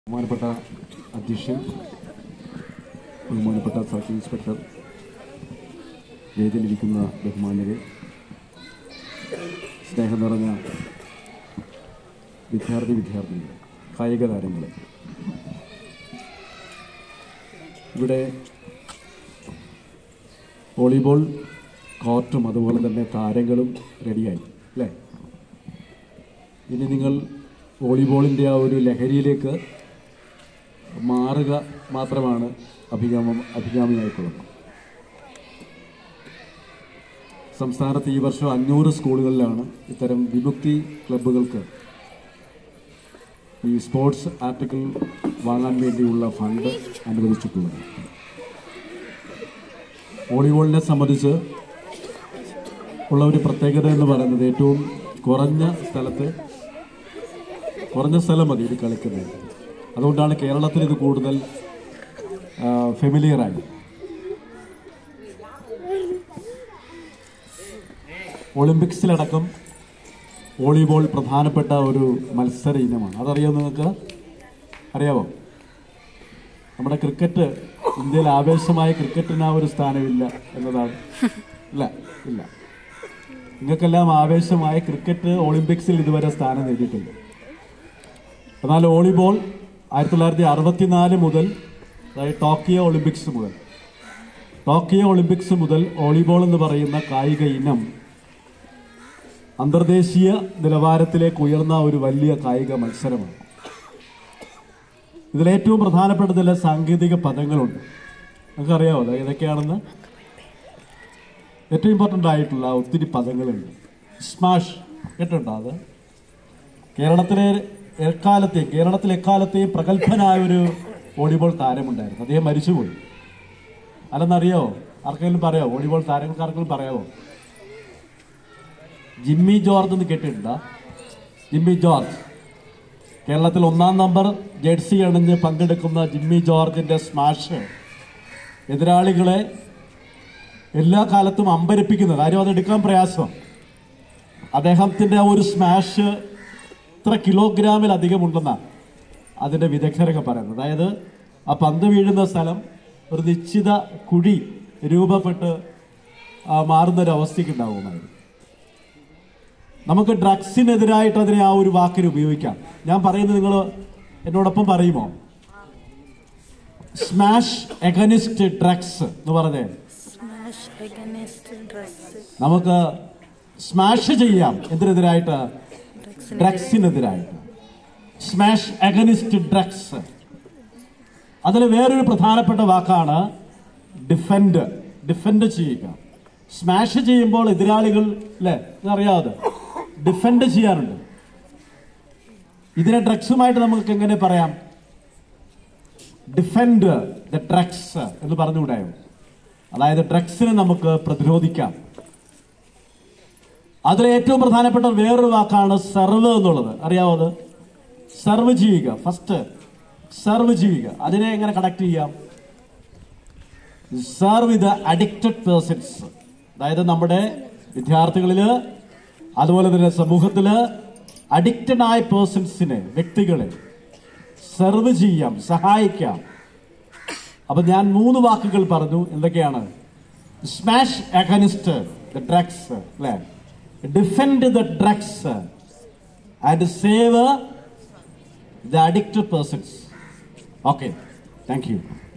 ബഹുമാനപ്പെട്ട അധ്യക്ഷൻ, ബഹുമാനപ്പെട്ട സർക്കിൾ ഇൻസ്പെക്ടർ, വേദിയിലിരിക്കുന്ന ബഹുമാന്യരെ, സ്നേഹം നിറഞ്ഞ വിദ്യാർത്ഥിനികൾ, കായിക താരങ്ങളെ, ഇവിടെ വോളിബോൾ കോർട്ടും അതുപോലെ തന്നെ താരങ്ങളും റെഡിയായി അല്ലേ? ഇനി നിങ്ങൾ വോളിബോളിൻ്റെ ആ ഒരു ലഹരിയിലേക്ക് മാറുക മാത്രമാണ് അഭികാമ്യമായിട്ടുള്ളത്. സംസ്ഥാനത്ത് ഈ വർഷം 500 സ്കൂളുകളിലാണ് ഇത്തരം വിമുക്തി ക്ലബ്ബുകൾക്ക് ഈ സ്പോർട്സ് ആർട്ടിക്കിൾ വാങ്ങാൻ വേണ്ടിയുള്ള ഫണ്ട് അനുവദിച്ചിട്ടുള്ളത്. വോളിബോളിനെ സംബന്ധിച്ച് ഉള്ള ഒരു പ്രത്യേകത എന്ന് പറയുന്നത് ഏറ്റവും കുറഞ്ഞ സ്ഥലം മതി ഇത് കളിക്കുന്നത്. അതുകൊണ്ടാണ് കേരളത്തിൽ ഇത് കൂടുതൽ ഫെമിലിയറായി. ഒളിമ്പിക്സിലടക്കം വോളിബോൾ പ്രധാനപ്പെട്ട ഒരു മത്സര ഇനമാണ്. അതറിയാമോ? നിങ്ങൾക്ക് അറിയാമോ? നമ്മുടെ ക്രിക്കറ്റ്, ഇന്ത്യയിൽ ആവേശമായ ക്രിക്കറ്റിന് ആ ഒരു സ്ഥാനമില്ല എന്നതാണ്. ഇല്ല. നിങ്ങൾക്കെല്ലാം ആവേശമായ ക്രിക്കറ്റ് ഒളിമ്പിക്സിൽ ഇതുവരെ സ്ഥാനം നേടിയിട്ടുണ്ട്. എന്നാൽ വോളിബോൾ 1964 മുതൽ, അതായത് ടോക്കിയോ ഒളിമ്പിക്സ് മുതൽ വോളിബോൾ എന്ന് പറയുന്ന കായിക ഇനം അന്തർദേശീയ നിലവാരത്തിലേക്ക് ഉയർന്ന ഒരു വലിയ കായിക മത്സരമാണ്. ഇതിലേറ്റവും പ്രധാനപ്പെട്ട ചില സാങ്കേതിക പദങ്ങളുണ്ട്. നിങ്ങൾക്കറിയാമോ ഏതൊക്കെയാണെന്ന്? ഏറ്റവും ഇമ്പോർട്ടൻ്റ് ആയിട്ടുള്ള ഒത്തിരി പദങ്ങളുണ്ട്. സ്മാഷ് കേട്ടിട്ടുണ്ടോ? അത് കേരളത്തിൽ എക്കാലത്തെയും പ്രഗത്ഭനായ ഒരു വോളിബോൾ താരമുണ്ടായിരുന്നു. അദ്ദേഹം മരിച്ചുപോയി. അല്ലെന്നറിയോ? ആർക്കെങ്കിലും പറയാമോ? വോളിബോൾ താരങ്ങൾക്ക് ആർക്കെങ്കിലും പറയാമോ? ജിമ്മി ജോർജ് എന്ന് കേട്ടിട്ടുണ്ടോ? ജിമ്മി ജോർജ്, കേരളത്തിൽ 1-ാം നമ്പർ ജേഴ്സി അണിഞ്ഞ് പങ്കെടുക്കുന്ന ജിമ്മി ജോർജിന്റെ സ്മാഷ് എതിരാളികളെ എല്ലാ കാലത്തും അമ്പരപ്പിക്കുന്ന കാര്യം. അതെടുക്കാൻ പ്രയാസം. അദ്ദേഹത്തിന്റെ ആ ഒരു സ്മാഷ് ഇത്ര കിലോഗ്രാമിലധികം ഉണ്ടെന്നാണ് അതിന്റെ വിദഗ്ധരൊക്കെ പറയുന്നത്. അതായത് ആ പന്ത് വീഴുന്ന സ്ഥലം ഒരു നിശ്ചിത കുഴി രൂപപ്പെട്ട് മാറുന്നൊരവസ്ഥയ്ക്ക് ഉണ്ടാകുമായിരുന്നു. നമുക്ക് ഡ്രഗ്സിനെതിരായിട്ട് അതിനെ ആ ഒരു വാക്കിന് ഉപയോഗിക്കാം. ഞാൻ പറയുന്നത് നിങ്ങൾ എന്നോടൊപ്പം പറയുമോ? സ്മാഷ് എഗനിസ്റ്റ് ഡ്രഗ്സ് എന്ന് പറഞ്ഞേ. നമുക്ക് സ്മാഷ് ചെയ്യാം. എന്തിനെതിരായിട്ട്? ഡ്രഗ്സിനെതിരായിട്ട്. Smash against drugs. അതിൽ വേറൊരു പ്രധാനപ്പെട്ട വാക്കാണ് ഡിഫെൻഡ് ചെയ്യുക. സ്മാഷ് ചെയ്യുമ്പോൾ എതിരാളികൾ അല്ലേ, അറിയാതെ ഡിഫെൻഡ് ചെയ്യാറുണ്ട്. ഇതിനെ ഡ്രഗ്സുമായിട്ട് നമുക്ക് എങ്ങനെ പറയാം? ഡിഫെൻഡ് ദ ഡ്രഗ്സ് എന്ന് പറഞ്ഞുകൂടായോ? അതായത് ഡ്രഗ്സിനെ നമുക്ക് പ്രതിരോധിക്കാം. അതിൽ ഏറ്റവും പ്രധാനപ്പെട്ട വേറൊരു വാക്കാണ് സെർവ് എന്നുള്ളത്. അറിയാവോ? അത് സെർവ് ചെയ്യുക. ഫസ്റ്റ് സെർവ് ചെയ്യുക. അതിനെ എങ്ങനെ കണക്ട് ചെയ്യാം? Serve with addicted persons. അതായത് നമ്മുടെ വിദ്യാർത്ഥികളില് അതുപോലെ തന്നെ സമൂഹത്തില് അഡിക്റ്റഡ് ആയ പേഴ്സൺസിനെ, വ്യക്തികളെ സെർവ് ചെയ്യാം, സഹായിക്കാം. അപ്പൊ ഞാൻ 3 വാക്കുകൾ പറഞ്ഞു. എന്തൊക്കെയാണ്? സ്മാഷ് അഗനിസ്റ്റ് ദ ഡ്രഗ്സ്, അല്ലേ? Defend the drugs and save the addicted persons. Okay, thank you.